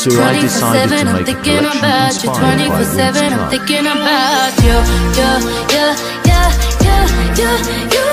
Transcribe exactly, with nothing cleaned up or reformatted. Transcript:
So I decided to make a collection inspired by winx I'm thinking about you, you, you, you, you, you, you.